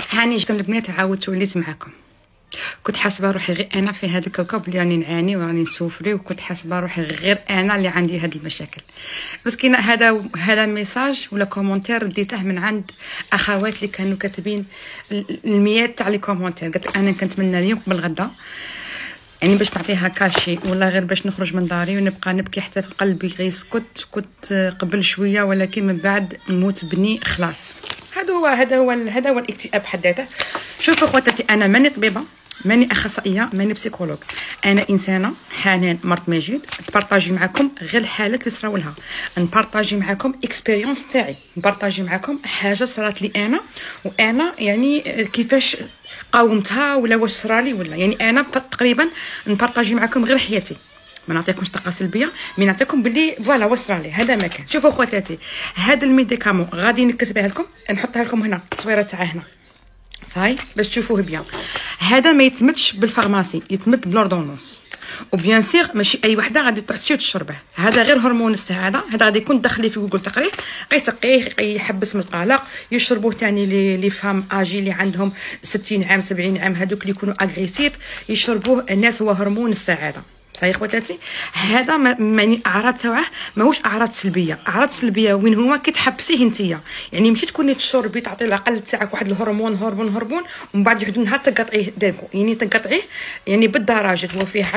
هاني جيتكم البنات عاودت وليت معاكم. كنت حاسبه روحي غير انا في هذا الكوكب اللي راني نعاني وراني نسوفري، وكنت حاسبه روحي غير انا اللي عندي هذه المشاكل. بس كاين هذا ميساج ولا كومونتير ديته من عند اخوات اللي كانوا كاتبين المئات تاع لي كومونتير. قالت انا كنتمنى اليوم قبل غدا، يعني باش نعطيها كاشي ولا غير باش نخرج من داري ونبقى نبكي حتى في قلبي غيسكت. كنت قبل شويه، ولكن من بعد نموت بني خلاص. هذا هو الاكتئاب حد ذاته. شوفوا خواتاتي، انا ماني طبيبه، ماني اخصائيه، ماني بسيكولوج، انا انسانه حنان مرت مجيد. نبارطاجي معكم غير الحالات اللي صراو لها، نبارطاجي معكم اكسبيريونس تاعي، نبارطاجي معكم حاجه صرات لي انا، وانا يعني كيفاش قاومتها ولا واش صرالي، ولا يعني انا تقريبا نبارطاجي معكم غير حياتي. ما نعطيكمش طاقه سلبيه، مي نعطيكم باللي فوالا واش صرالي. هذا ما كان. شوفوا خواتاتي، هذا الميديكامون غادي نكتبها لكم، نحطها لكم هنا التصويره تاعها هنا صاي باش تشوفوه بيان. هذا ما يتمدش بالفارماسي، يتمد بلوردونونس، وبيان سيغ ماشي اي وحده غادي تروح تمشي وتشربه. هذا غير هرمون السعاده، هذا غادي يكون داخلي في جوجل تقريح، غيتقيه يحبس من القلق. يشربوه ثاني لي فام اجي اللي عندهم 60 عام 70 عام، هذوك اللي يكونوا اغريسيف يشربوه الناس، هو هرمون السعاده. صحيح خواتاتي، هذا ماني اعراض تاعه ماهوش اعراض سلبيه. اعراض سلبيه وين هما كتحبسيه انتيا، يعني ماشي تكوني تشربي تعطي العقل تاعك واحد الهرمون هرمون ومن بعد يحدوا نهار تقطعيه داكو، يعني تقطعيه يعني بالدرجات. هو فيه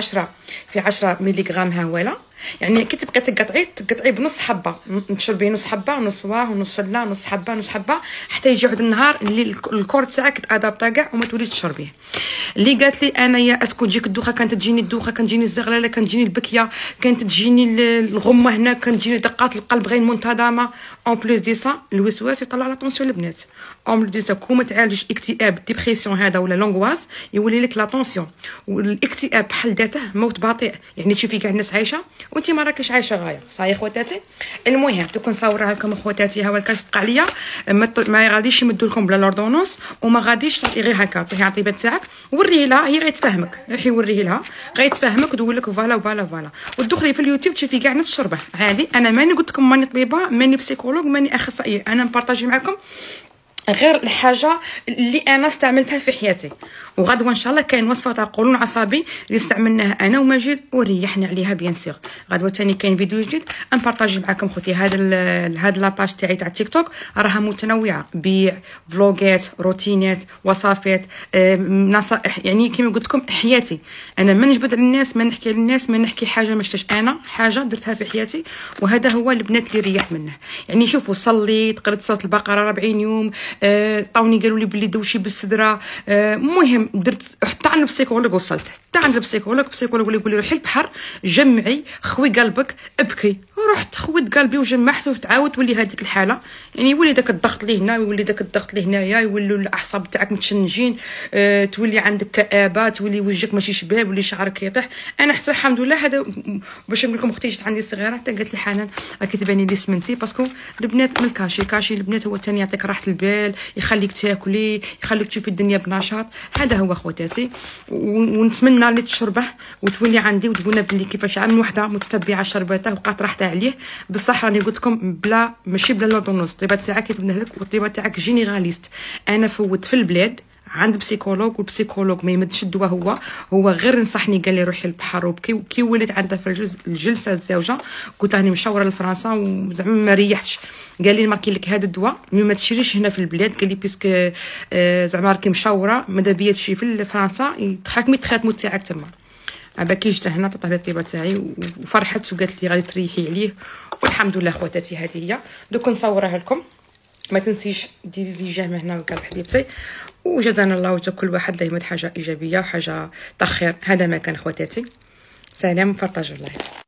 10 ملغ هواله، يعني كي تبقي تقطعيه بنص حبه، تشربي نص حبه، نص واه ونص لا، نص حبه حتى يجي واحد النهار اللي الكور تاعك تادابطا كاع وما توليش تشربيه. اللي قالت لي انايا اسكو تجيك الدوخه، كانت تجيني الدوخه، كانت تجيني الزغلله، كانت تجيني البكيه، كانت تجيني الغمه هنا، كانت تجيني دقات القلب غير منتظمه. اون بليس دي سا الوسواس يطلع لا طونسيون البنات. اون بليس دي سا كون ما تعالجش اكتئاب ديبرسيون هذا ولا لونغواس يولي لك لا طونسيون. والاكتئاب بحال ذاته موت بطيء، يعني تشوفي كاع الناس عايشه وانت ما راكيش عايشه غايه. صاي خواتاتي، المهم دوك نصورها لكم خواتاتي. ها هو الكاس تقع ليا، ما غاديش يمدوا لكم بلا لوردونونس، وما غاديش تعطي غير هكا تعطيها عطيبات تاعك وريه لها، هي غيتفهمك. روحي وريه لها غيتفهمك وتقول لك فوالا وتدخلي في اليوتيوب تشوفي كاع ناس تشربه عادي. انا ماني قلت لكم ماني طبيبه، ماني بسيكولوج، ماني اخصائيه، انا نبارطاجي معكم غير الحاجه اللي انا استعملتها في حياتي. وغدوه ان شاء الله كاين وصفه تاع قولون عصبي اللي استعملناها انا ومجيد وريحنا عليها بيان سيغ. غدوه ثاني كاين فيديو جديد نبارطاجي معكم خوتي. هاد لاباج تاعي تاع تيك توك راها متنوعه، بيع، فلوغات، روتينات، وصفات، نصائح، يعني كيما قلت لكم حياتي. انا ما نجبد على الناس، ما نحكي للناس، ما نحكي حاجه ما شفتش، انا حاجه درتها في حياتي وهذا هو البنات اللي ريحت منه. يعني شوفوا صليت، قريت سوره البقره 40 يوم، طاوني قالوا لي بلي دوشي بالصدره. المهم درت حتى عند البسيكولوج، وصلت حتى عند البسيكولوج اللي يقول لي روحي البحر جمعي خوي قلبك ابكي. ورحت خويت قلبي وجمعت وتعاود تولي هذيك الحاله، يعني يولي داك الضغط اللي هنا ويولي داك الضغط اللي هنايا، يولوا الاعصاب تاعك متشنجين، تولي عندك كآبه، تولي وجهك ماشي شباب، ولي شعرك يطيح. انا حتى الحمد لله هذا باش نقول لكم اختي جات عندي صغيره حتى قالت لي حنان راكي تباني لي سمنتي، باسكو البنات من الكاشي البنات هو ثاني يعطيك راحه البال، يخليك تاكلي، يخليك تشوفي الدنيا بنشاط. هذا هو خواتاتي، ونتمنى اللي تشربه وتولي عندي وتقولنا بلي كيفاش عام وحده متتبعه شربته وبقات راحتها عليه. بصح راني قلت لكم بلا ماشي بلا لوردونوس، الطبيبه تاعك يتبنى لك، والطبيبه تاعك جينيراليست. انا فوت في البلاد عند بسيكولوج، والبسيكولوج ما يمدش الدواء، هو غير نصحني قال لي روحي للبحر وبكي. وكي وليت عندها في الجلسه الزوجه قلت راني مشاوره لفرنسا وزعما ما ريحتش، قال لي ماركي لك هذا الدواء ما تشريش هنا في البلاد، قال لي بيسك زعما راكي مشاوره ماذا بيا تشري في فرنسا يتحاكمي تخاتمو تاعك تما. كي جيت هنا عطيتها للطبيبه تاعي وفرحت وقالت لي غادي تريحي عليه، والحمد لله خواتاتي. هذه هي دوك نصورها لكم. ما تنسيش ديري لي جيم هنا وكاع حبيبتي، وجزانا الله وجزا كل واحد دائما حاجه ايجابيه وحاجه تاع خير. هذا ما كان خواتاتي، سلام، بارطاجوا اللايف.